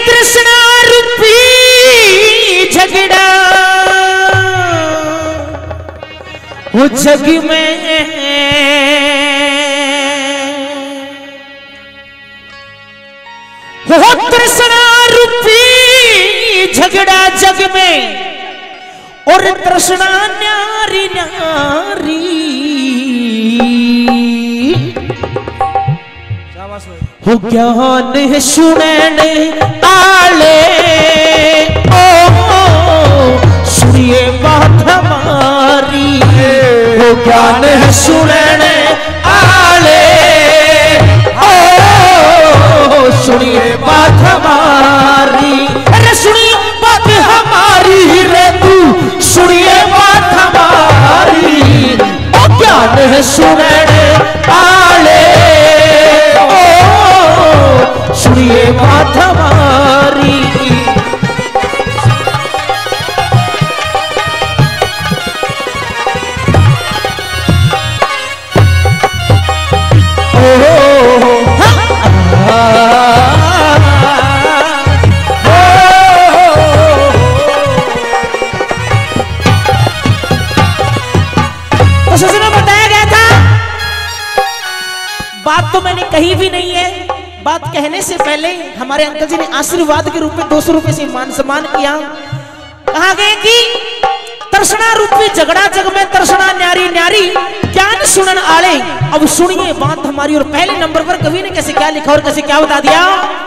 तृष्णा रूपी झगड़ा वो जग में वो तृष्णा रूपी झगड़ा जग में और तृष्णा न्यारी न्यारी हो ज्ञान सुनने आले ओ सुनिए बात हमारी हो ज्ञान सुनने आले ओ सुनिए बात हमारी अरे सुनिए बात हमारी रे तू सुनिए बात हमारी ओ ज्ञान सुनने आले सुनिए बात हमारी तो सजनों बताया गया था, बात तो मैंने कही भी नहीं है। बात कहने से पहले हमारे अंकल जी ने आशीर्वाद के रूप में 200 रुपए से मान सम्मान किया। कहा गया कि तृष्णा रूपी झगड़ा जग में तृष्णा न्यारी न्यारी ज्ञान सुनन आले। अब सुनिए बात हमारी। और पहले नंबर पर कवि ने कैसे क्या लिखा और कैसे क्या बता दिया।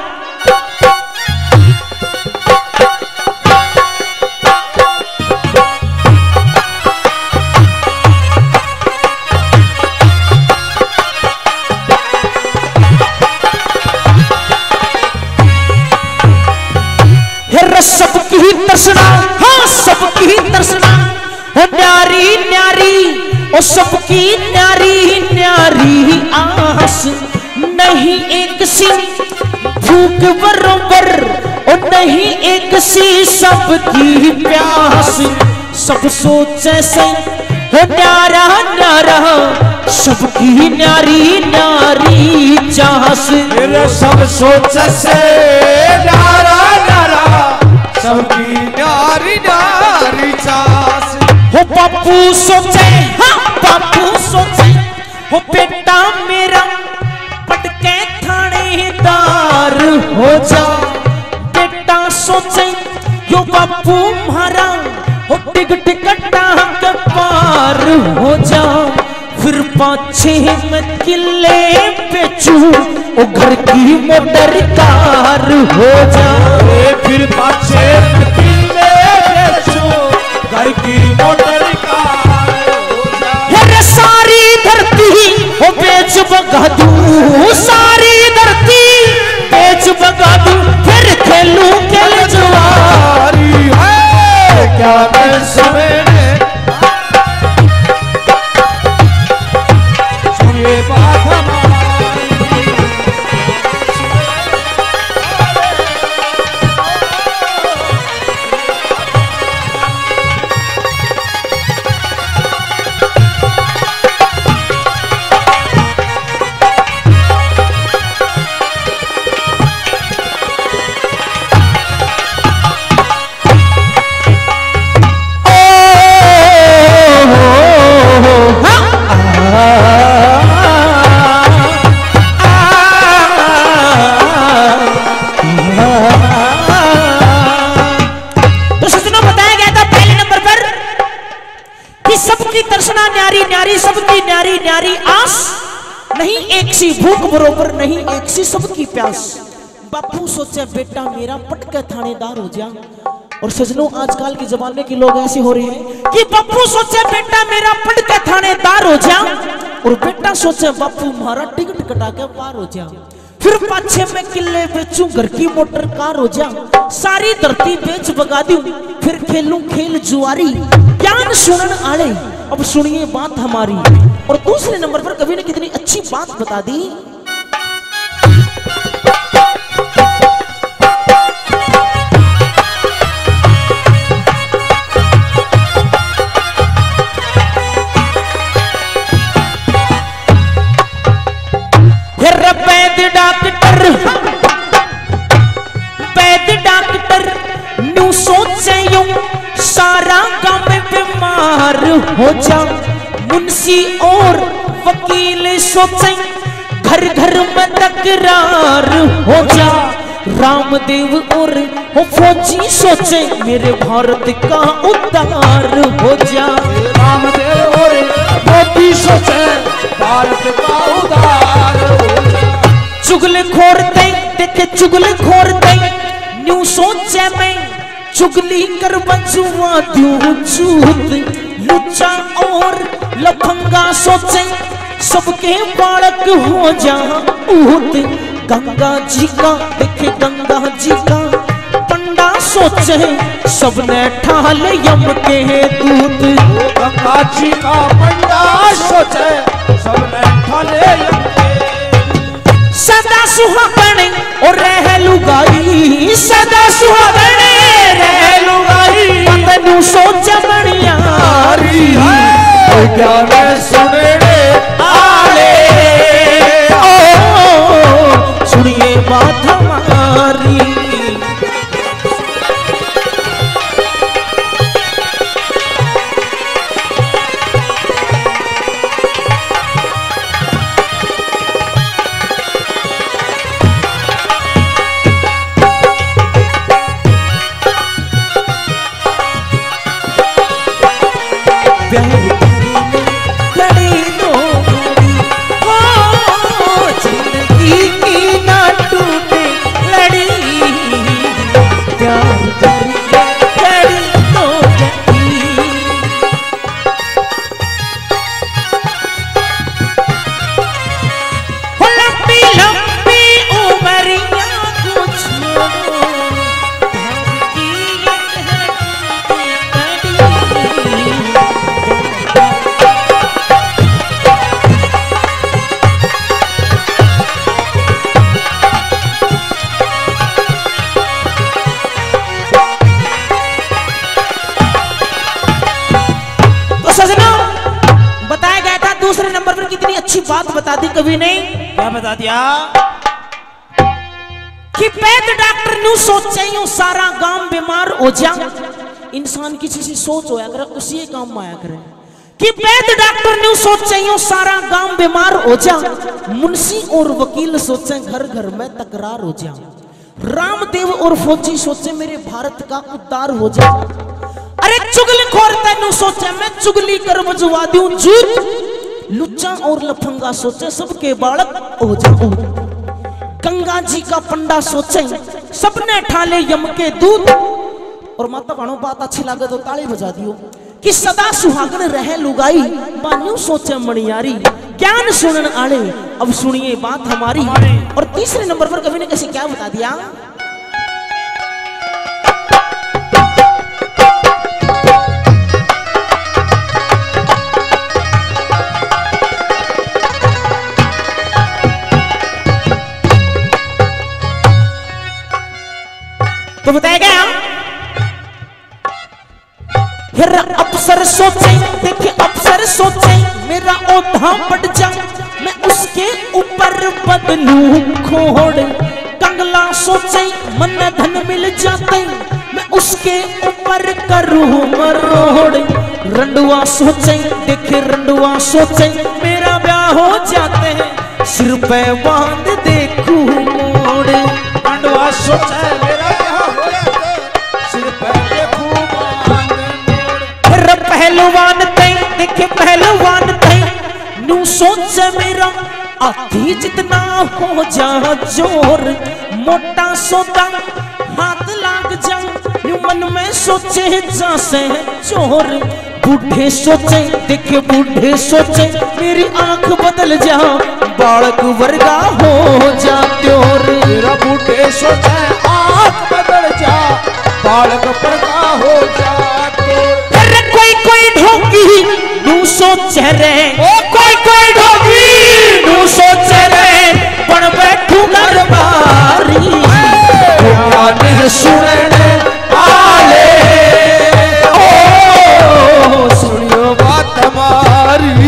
सबकी ही तृष्णा, हाँ सबकी ही तृष्णा हो न्यारी न्यारी ओ सबकी न्यारी न्यारी आस नहीं एक सी भूख बरोबर ओ नहीं एक सी सबकी प्यास सब सोचे से हो न्यारा न्यारा सबकी न्यारी न्यारी चाहस सब सोचे से न्यारा न्यारा सबकी न्यारी न्यारी चास हो बापू सोचे, हाँ बापू सोचे हो बेटा मेरा पटके थानेदार हो जा। बेटा सोचे यो बापू मारा हो टिकट कटा के पार हो जा। फिर 5-6 में किले बेचू ओ घर की मोटर कार हो जाए। फिर 5-6 में किले बेचू घर की मोटर कार हो जाए। सारी धरती वो बेच बगा दूं, सारी धरती बेच बगा दूं। फिर खेलू खेल जुआरी है क्या मैं सवेरे बात हमारी न्यारी न्यारी आस नहीं एक सी भूख बरोबर नहीं एक सी सबकी प्यास। बापू सोचे बेटा मेरा पटके थानेदार हो जा। और सजनों आजकल के जमाने के लोग ऐसे हो रहे हैं कि बापू सोचे बेटा मेरा पटके थानेदार हो जा और बेटा सोचे बापू मारा टिकट कटा के पार हो जा। फिर 5-6 में किले बेचूं घर की मोटर कार हो जा। सारी धरती बेच बगा दूं फिर खेलूं खेल जुआरी ज्ञान सुनन आले। अब सुनिए बात हमारी। और दूसरे नंबर पर कवि ने कितनी अच्छी बात बता दी। वैद हो जा। मुंशी और वकील सोचे घर घर में तकरार हो जा। रामदेव और वो फौजी सोचे मेरे भारत का उद्धार हो जा। रामदेव और फौजी सोचे भारत का उद्धार हो जा। चुगलखोर देखे चुगलखोर न्यू सोचे मैं चुगली कर बजुआ दूं चूत। लुच्चा और लफंगा सोचे सबके बालक हो जा ऊत। गंगा जी का देखे गंगा जी का पंडा सोचे सबने ठाल यम के दूत। गंगा जी का पंडा सोचे सबने ठाल यम के। सदा सुहागण और रह लुगाई सदा सुहागण रह लुगाई। तनु सोच बनियारी ज्ञान सुनने आले सुनिए बात हमारी। दूसरे नंबर पर कितनी अच्छी बात बता दी कवि ने। क्या बता दिया कि पैद डॉक्टर न्यू सोचे यूं सारा गांव बीमार हो जा। इंसान किसी से सोच होया करे उसी काम में आया करे कि पैद डॉक्टर न्यू सोचे यूं सारा गांव बीमार हो जा। मुंशी और वकील सोचे घर घर में तकरार हो जा। रामदेव और फौजी सोचे मेरे भारत का उद्धार हो जा। अरे चुगलखोर तेनू सोचे मैं चुगली कर बजवा दूं जूत। लुच्चा और लफंगा सोचे सबके बालक हो जाओ। गंगा जी का पंडा सोचे सबने ठाले यम के दूत। और माता भाणो बात अच्छी लगे तो ताली बजा दियो कि सदा सुहागन रहे लुगाई बान्यू सोचे मणियारी। ज्ञान सुनन आले अब सुनिए बात हमारी। और तीसरे नंबर पर कवि ने कैसे क्या बता दिया। तो बताया गया फिर अफसर सोचे देखे अफसर सोचे मेरा ओढ़ा बढ़ जा। मैं उसके ऊपर बदलूं खोड़। कंगला सोचे मन धन मिल जाते मैं उसके ऊपर करूं मरोड़। रंडुआ सोचे देखे रंडुआ सोचे मेरा ब्याह हो जाते हैं सिर पे बांध देखूं मोड़। रंडुआ सोचे मेरा ब्याह हो जाते सिर पे देखूं बांध मोड़। फिर पहलवान थे देखे पहलवान थे न्यू सोचे मेरा आधी जितना हो जा जोर। मोटा सोता हाथ लाग जा न्यू मन में सोचे जैसे चोर। बूढ़े सोचे देखे बूढ़े सोचे मेरी आंख बदल जा बालक वर्गा हो जा त्योर। मेरा बूढ़े सोचे आंख बदल जा बालक वर्गा हो जा त्योर। अरे कोई कोई ढोंगी नू सोचे रे कोई कोई ढोंगी नू सोचे रे बन बैठू दरबारी। ज्ञान सुनने आले ओ सुनियो बात हमारी।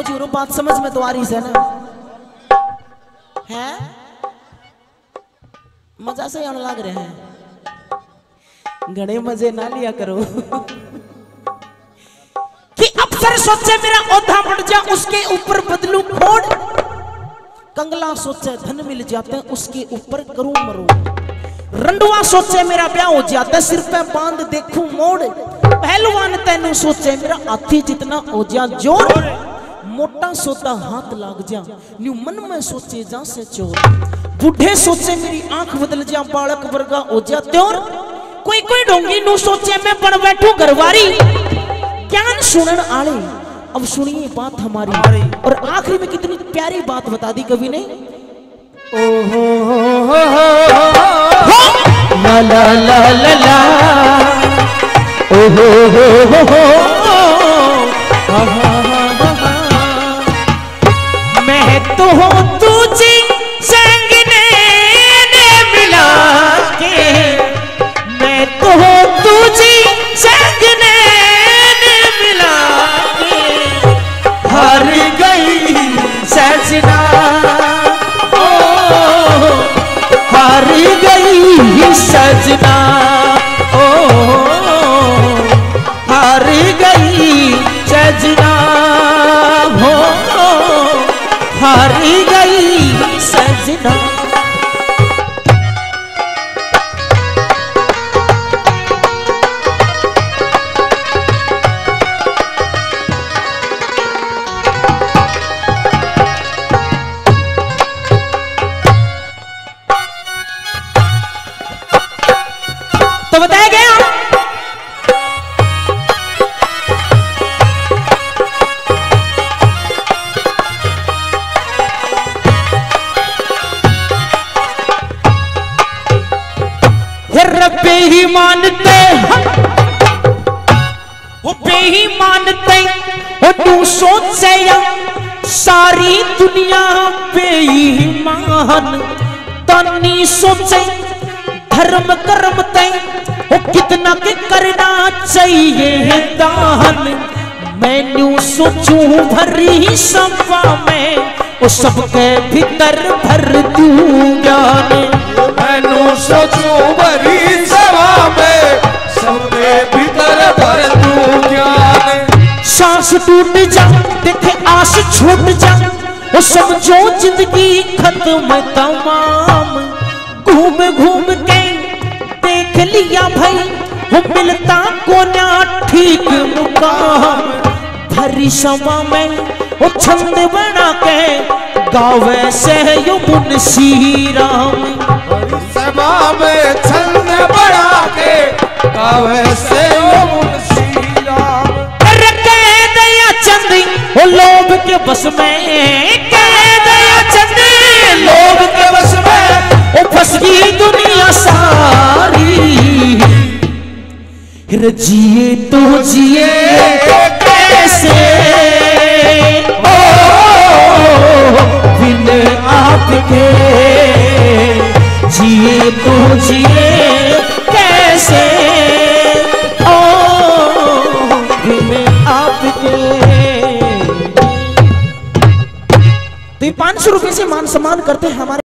बाबूजी वो बात समझ में तो आ रही है ना? है मजा से आने लग रहे हैं, घने मजे ना लिया करो। कि अफसर सोचे मेरा औधा बढ़ जा, उसके ऊपर बदलू खोड़। कंगला सोचे धन मिल जाते उसके ऊपर करूं मरूं। रंडुआ सोचे मेरा ब्याह हो जाता सिर पे बांध देखूं मोड़। पहलवान तेनू सोचे मेरा हाथी जितना हो जा जोर। मोटा सोता हाथ लाग जा न्यू मन में सोचे जा से चोर। बूढ़े सोचे मेरी आंख बदल जा बालक वर्गा हो जा त्योर। कोई कोई ढोंगी नू सोचे मैं बन बैठू घरवारी। ज्ञान सुनन आले अब सुनिए बात हमारी। और आखिरी में कितनी प्यारी बात बता दी कवि ने। ओहो ला ला ला ला ला ओहो हो मैं तो हूँ तुझे संगने ने मिला के। मैं तो हूँ तुझे संगने ने मिला के। हार गई सजना ओ हार गई सजना ओ हार गई सजना हो हार गई सजना। तो बताया गया ही मानते वो ही मानते वो तू सोचे या सारी दुनिया बेईमान। तनी सोचे धर्म कर्म ते वो कितना के करना चाहिए दान। मैनू सोचूं भरी सभा में वो सबके भीतर भर दूं ज्ञान। मैनू सोचूं भरी सभा में सबके भीतर भर दूं ज्ञान। सांस टूट जा देखे आस छूट जा वो समझो जिंदगी खत्म तमाम। घूम घूम के देख लिया भाई वो मिलता को ना ठीक मुकाम। भरी सभा में वो छंद बना के गावे से यो मुंशी राम। सभा में छंद बना के गावे से यो मुंशी राम। कह दया चंद वो लोभ के बस में। कह दया चंद लोभ के बस में वो फंस गई दुनिया सारी। जिए तो जिए कैसे ओ बिन आपके। जिए तो जिए कैसे ओ बिन आपके। तो 500 रुपए से मान सम्मान करते हैं हमारे